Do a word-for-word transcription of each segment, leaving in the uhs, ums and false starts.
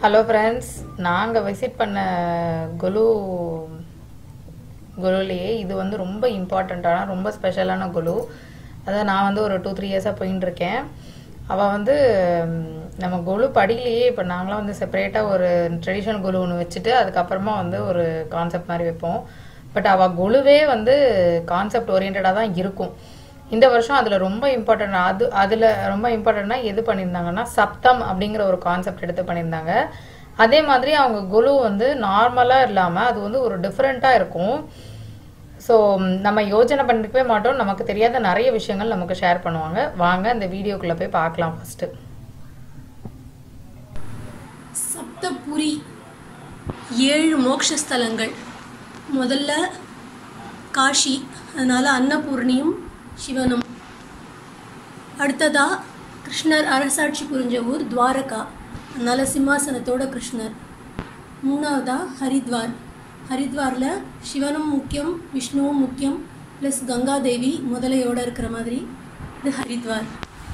Hello friends, நாங்கள் visit பண்ண குலு குலுலேயே இது வந்து ரொம்ப இம்பார்ட்டண்ட்டான ரொம்ப ஸ்பெஷலான குலு. அதான் நான் வந்து ஒரு டூ த்ரீ இயர்ஸாக போயின்னு இருக்கேன். அவள் வந்து நம்ம குலு படியிலேயே இப்போ நாங்களாம் வந்து செப்பரேட்டாக ஒரு ட்ரெடிஷ்னல் குலு ஒன்று வச்சுட்டு அதுக்கப்புறமா வந்து ஒரு கான்செப்ட் மாதிரி வைப்போம். பட் அவள் குலுவே வந்து கான்செப்ட் ஓரியன்டாக தான் இருக்கும். இந்த வருஷம் அதில் ரொம்ப இம்பார்ட்டன்ட் அது அதில் ரொம்ப இம்பார்ட்டண்ட்னா எது பண்ணியிருந்தாங்கன்னா சப்தம் அப்படிங்கிற ஒரு கான்செப்ட் எடுத்து பண்ணியிருந்தாங்க. அதே மாதிரி அவங்க குலு வந்து நார்மலாக இல்லாமல் அது வந்து ஒரு டிஃப்ரெண்ட்டாக இருக்கும். ஸோ நம்ம யோஜனை பண்ணிக்கவே மாட்டோம், நமக்கு தெரியாத நிறைய விஷயங்கள் நமக்கு ஷேர் பண்ணுவாங்க. வாங்க இந்த வீடியோக்குள்ளே போய் பார்க்கலாம். ஃபஸ்ட்டு சப்தபுரி ஏழு மோட்சஸ்தலங்கள். முதல்ல காஷி, அதனால அன்னபூர்ணியும் சிவனும். அடுத்ததா கிருஷ்ணர் அரசாட்சி புரிஞ்ச ஊர் துவாரகா, அதனால சிம்மாசனத்தோட கிருஷ்ணர். மூணாவதா ஹரித்வார், ஹரித்வாரில் சிவனும் முக்கியம் விஷ்ணுவும் முக்கியம் ப்ளஸ் கங்காதேவி முதலையோடு இருக்கிற மாதிரி இது ஹரித்வார்.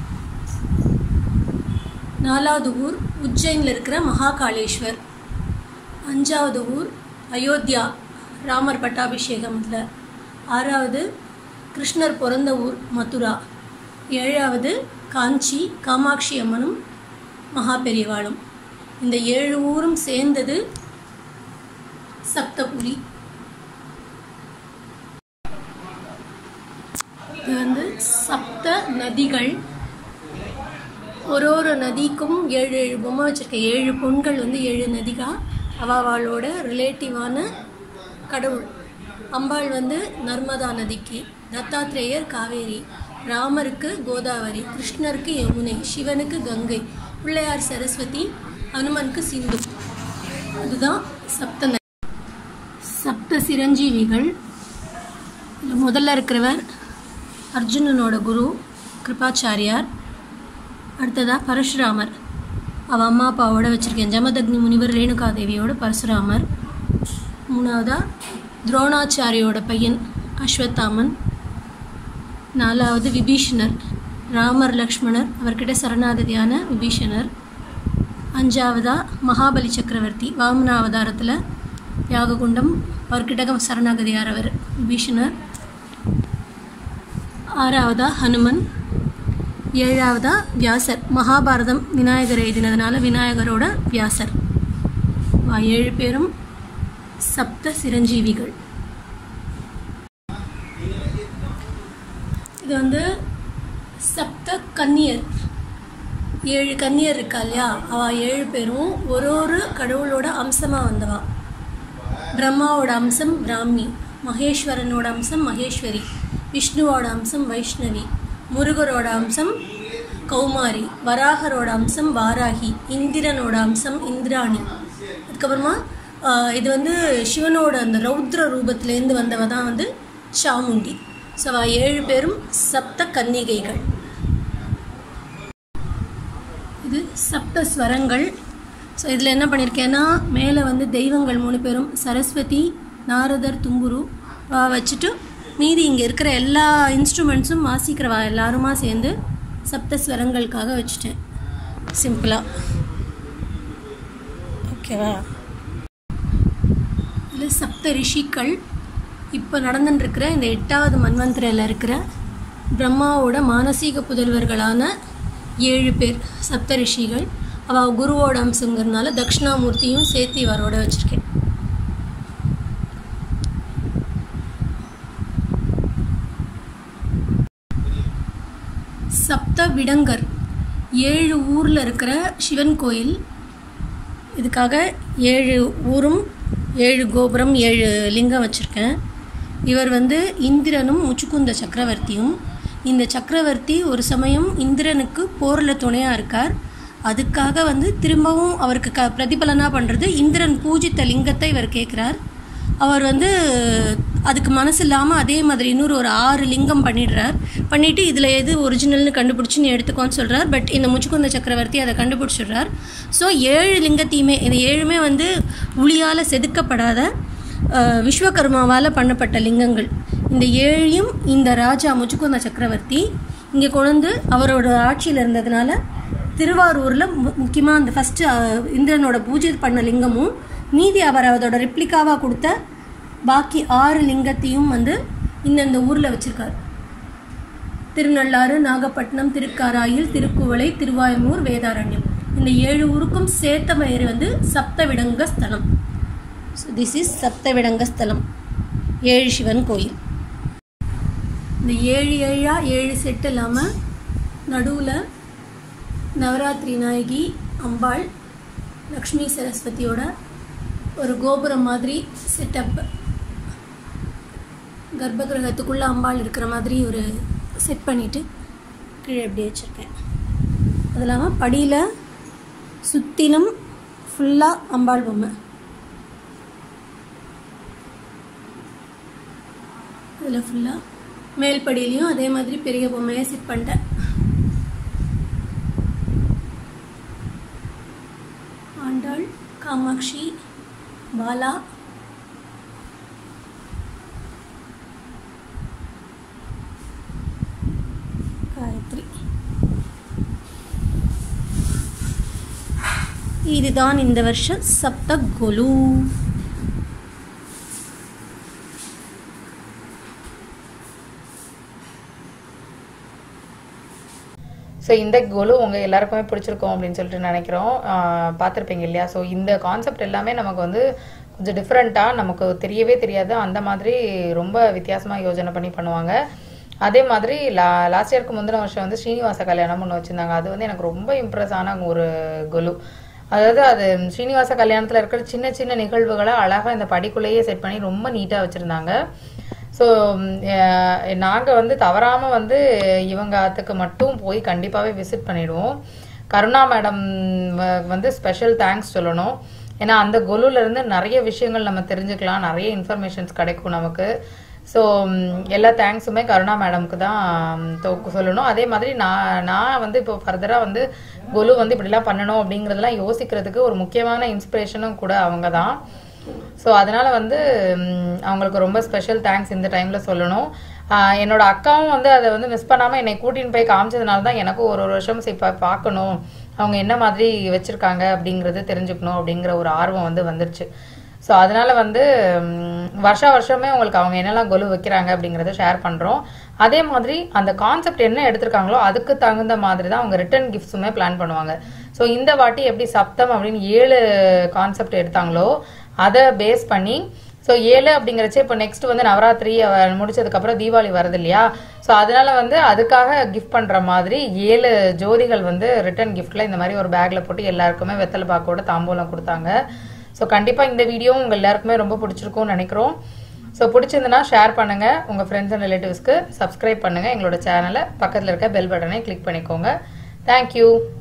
நாலாவது ஊர் உஜ்ஜைனில் இருக்கிற மகாகாளேஸ்வர். அஞ்சாவது ஊர் அயோத்தியா, ராமர் பட்டாபிஷேகம்ல. ஆறாவது கிருஷ்ணர் பிறந்த ஊர் மதுரா. ஏழாவது காஞ்சி, காமாட்சி அம்மனும் மகா பெரியவாளும். இந்த ஏழு ஊரும் சேர்ந்தது சப்தபுரி. இது வந்து சப்த நதிகள். ஒரு ஒரு நதிக்கும் ஏழு ஏழு பொம்மை வச்சுருக்க ஏழு பொண்கள் வந்து ஏழு நதிகா அவாவாளோட ரிலேட்டிவான கடவுள். அம்பாள் வந்து நர்மதா நதிக்கு, தத்தாத்ரேயர் காவேரி, ராமருக்கு கோதாவரி, கிருஷ்ணருக்கு யமுனை, சிவனுக்கு கங்கை, பிள்ளையார் சரஸ்வதி, ஹனுமனுக்கு சிந்து. அதுதான் சப்த நதி. சப்த சிரஞ்சீவிகள். முதல்ல இருக்கிறவர் அர்ஜுனனோட குரு கிருபாச்சாரியார். அடுத்ததாக பரசுராமர், அவள் அம்மா அப்பாவோட வச்சுருக்கேன். ஜமதக்னி முனிவர் ரேணுகாதேவியோட பரசுராமர். மூணாவதா துரோணாச்சாரியோட பையன் அஸ்வத்தாமன். நாலாவது விபீஷணர், ராமர் லக்ஷ்மணர் அவர்கிட்ட சரணாகதியான விபீஷணர். அஞ்சாவதா மகாபலி சக்கரவர்த்தி, வாமன அவதாரத்தில் யாககுண்டம் அவர்கிட்ட சரணாகதியாரவர் விபீஷணர். ஆறாவதா ஹனுமன். ஏழாவதா வியாசர், மகாபாரதம் விநாயகர் எழுதினதுனால விநாயகரோட வியாசர். ஏழு பேரும் சப்த சிரஞ்சீவிகள். இது வந்து சப்த கன்னியர். ஏழு கன்னியர் இருக்கா இல்லையா, அவள் ஏழு பேரும் ஒரு ஒரு கடவுளோட அம்சமாக வந்தவா. பிரம்மாவோட அம்சம் பிராமி, மகேஸ்வரனோட அம்சம் மகேஸ்வரி, விஷ்ணுவோட அம்சம் வைஷ்ணவி, முருகரோட அம்சம் கௌமாரி, வராகரோட அம்சம் வாராகி, இந்திரனோட அம்சம் இந்திராணி. அதுக்கப்புறமா இது வந்து சிவனோட அந்த ரௌத்ர ரூபத்திலேருந்து வந்தவ தான் வந்து சாமுண்டி. ஸோ அவ ஏழு பேரும் சப்த கன்னிகைகள். இது சப்த ஸ்வரங்கள். ஸோ இதில் என்ன பண்ணியிருக்கேன்னா, மேலே வந்து தெய்வங்கள் மூணு பேரும் சரஸ்வதி, நாரதர், தும்புரு வா வச்சுட்டு மீதி இங்கே இருக்கிற எல்லா இன்ஸ்ட்ருமெண்ட்ஸும் வாசிக்கிறவா எல்லாருமா சேர்ந்து சப்த ஸ்வரங்களுக்காக வச்சுட்டேன் சிம்பிளாக. ஓகேவா? இதில் சப்த ரிஷிகள். இப்போ நடந்துட்டுருக்கிற இந்த எட்டாவது மன்வந்திரையில் இருக்கிற பிரம்மாவோட மானசீக புதல்வர்களான ஏழு பேர் சப்த ரிஷிகள். அவள் குருவோட அம்சங்கிறதுனால தட்சிணாமூர்த்தியும் சேர்த்து இவரோட வச்சுருக்கேன். சப்த விடங்கர், ஏழு ஊரில் இருக்கிற சிவன் கோயில். இதுக்காக ஏழு ஊரும் ஏழு கோபுரம் ஏழு லிங்கம் வச்சுருக்கேன். இவர் வந்து இந்திரனும் முச்சுக்குந்த சக்கரவர்த்தியும். இந்த சக்கரவர்த்தி ஒரு சமயம் இந்திரனுக்கு போரில் துணையாக இருக்கார். அதுக்காக வந்து திரும்பவும் அவருக்கு க பிரதிபலனாக பண்ணுறது இந்திரன் பூஜித்த லிங்கத்தை இவர் கேட்குறார். அவர் வந்து அதுக்கு மனசு இல்லாமல் அதே மாதிரி இன்னொரு ஒரு ஆறு லிங்கம் பண்ணிடுறார். பண்ணிவிட்டு இதில் எது ஒரிஜினல்னு கண்டுபிடிச்சி நீ எடுத்துக்கோன்னு சொல்கிறார். பட் இந்த முச்சுக்குந்த சக்கரவர்த்தி அதை கண்டுபிடிச்சிடுறார். ஸோ ஏழு லிங்கத்தையுமே, இந்த ஏழுமே வந்து உளியால் செதுக்கப்படாத விஸ்வகர்மாவால் பண்ணப்பட்ட லிங்கங்கள். இந்த ஏழையும் இந்த ராஜா முச்சுக்குந்த சக்கரவர்த்தி இங்கே கொண்டு அவரோட ஆட்சியில் இருந்ததுனால திருவாரூரில் மு முக்கியமாக அந்த ஃபஸ்ட்டு இந்திரனோட பூஜை பண்ண லிங்கமும் மீதி அவர் அதோட ரிப்ளிகாவாக கொடுத்த பாக்கி ஆறு லிங்கத்தையும் வந்து இந்தந்த ஊரில் வச்சுருக்கார். திருநள்ளாறு, நாகப்பட்டினம், திருக்காராயில், திருக்குவளை, திருவாயமூர், வேதாரண்யம், இந்த ஏழு ஊருக்கும் சேர்த்த பெயர் வந்து சப்தவிடங்க ஸ்தலம். ஸோ திஸ் இஸ் சப்தவிடங்க ஸ்தலம், ஏழு சிவன் கோயில். இந்த ஏழு ஏழா ஏழு செட்டு இல்லாமல் நடுவில் நவராத்திரி நாயகி அம்பாள் லக்ஷ்மி சரஸ்வதியோட ஒரு கோபுரம் மாதிரி செட்டப், கர்ப்பகிரகத்துக்குள்ளே அம்பாள் இருக்கிற மாதிரி ஒரு செட் பண்ணிவிட்டு கீழே எப்படி வச்சுருக்கேன். அது இல்லாமல் படியில் சுற்றிலும் ஃபுல்லாக அம்பாள் பொம்மை. அதில் ஃபுல்லாக மேல் படியிலையும் அதே மாதிரி பெரிய பொம்மையை செட் பண்ணிட்டேன். ஆண்டாள், காமாட்சி, பாலா, காயத்ரி. இதுதான் இந்த வருஷம் சப்த கொலு. ஸோ இந்த கொலு உங்கள் எல்லாருக்குமே பிடிச்சிருக்கோம் அப்படின்னு சொல்லிட்டு நினைக்கிறோம். பார்த்துருப்பீங்க இல்லையா? ஸோ இந்த கான்செப்ட் எல்லாமே நமக்கு வந்து கொஞ்சம் டிஃப்ரெண்ட்டாக, நமக்கு தெரியவே தெரியாது, அந்த மாதிரி ரொம்ப வித்தியாசமாக யோஜனை பண்ணி பண்ணுவாங்க. அதே மாதிரி லா லாஸ்ட் இயருக்கு முந்தின வருஷம் வந்து ஸ்ரீனிவாச கல்யாணம் ஒன்று வச்சுருந்தாங்க. அது வந்து எனக்கு ரொம்ப இம்ப்ரெஸ் ஆன ஒரு கொலு. அதாவது அது ஸ்ரீனிவாச கல்யாணத்தில் இருக்கிற சின்ன சின்ன நிகழ்வுகளை அழகாக இந்த படிக்குள்ளேயே செட் பண்ணி ரொம்ப நீட்டாக வச்சுருந்தாங்க. ஸோ நாங்கள் வந்து தவறாமல் வந்து இவங்க ஆத்துக்கு மட்டும் போய் கண்டிப்பாகவே விசிட் பண்ணிடுவோம். கருணா மேடம் வந்து ஸ்பெஷல் தேங்க்ஸ் சொல்லணும். ஏன்னா அந்த கொலுலேருந்து நிறைய விஷயங்கள் நம்ம தெரிஞ்சுக்கலாம், நிறைய இன்ஃபர்மேஷன்ஸ் கிடைக்கும் நமக்கு. ஸோ எல்லா தேங்க்ஸுமே கருணா மேடம்க்கு தான் தோக்கு சொல்லணும். அதே மாதிரி நான் நான் வந்து இப்போ ஃபர்தராக வந்து கொலு வந்து இப்படிலாம் பண்ணணும் அப்படிங்கிறதெல்லாம் யோசிக்கிறதுக்கு ஒரு முக்கியமான இன்ஸ்பிரேஷனும் கூட அவங்க தான். ஸோ அதனால் வந்து அவங்களுக்கு ரொம்ப ஸ்பெஷல் தேங்க்ஸ் இந்த டைமில் சொல்லணும். என்னோட அக்காவும் வந்து அதை வந்து மிஸ் பண்ணாமல் என்னை கூட்டின்னு போய் காமிச்சதுனால தான் எனக்கும் ஒரு ஒரு வருஷம் இப்போ பார்க்கணும், அவங்க என்ன மாதிரி வச்சுருக்காங்க அப்படிங்கிறது தெரிஞ்சுக்கணும் அப்படிங்கிற ஒரு ஆர்வம் வந்து வந்துருச்சு. ஸோ அதனால் வந்து வருஷா வருஷமே உங்களுக்கு அவங்க என்னெல்லாம் கொலு வைக்கிறாங்க அப்படிங்கிறத ஷேர் பண்ணுறோம். அதே மாதிரி அந்த கான்செப்ட் என்ன எடுத்திருக்காங்களோ அதுக்கு தகுந்த மாதிரி தான் அவங்க ரிட்டர்ன் கிஃப்ட்ஸுமே பிளான் பண்ணுவாங்க. ஸோ இந்த வாட்டி எப்படி சப்தம் அப்படின்னு ஏழு கான்செப்ட் எடுத்தாங்களோ அதை பேஸ் பண்ணி, ஸோ ஏழு அப்படிங்கிறச்சே இப்போ நெக்ஸ்ட் வந்து நவராத்திரி முடிச்சதுக்கப்புறம் தீபாவளி வருது இல்லையா? ஸோ அதனால வந்து அதுக்காக கிஃப்ட் பண்ணுற மாதிரி ஏழு ஜோதிகள் வந்து ரிட்டர்ன் கிஃப்டில் இந்த மாதிரி ஒரு பேக்கில் போட்டு எல்லாருக்குமே வெத்தலை பாக்கோட தாம்பூலம் கொடுத்தாங்க. ஸோ கண்டிப்பாக இந்த வீடியோவும் உங்கள் எல்லாருக்குமே ரொம்ப பிடிச்சிருக்கும்னு நினைக்கிறோம். ஸோ பிடிச்சிருந்துன்னா ஷேர் பண்ணுங்கள், உங்கள் ஃப்ரெண்ட்ஸ் அண்ட் ரிலேட்டிவ்ஸ்க்கு சப்ஸ்கிரைப் பண்ணுங்கள் எங்களோட சேனலை, பக்கத்தில் இருக்க பெல் பட்டனை கிளிக் பண்ணிக்கோங்க. தேங்க்யூ.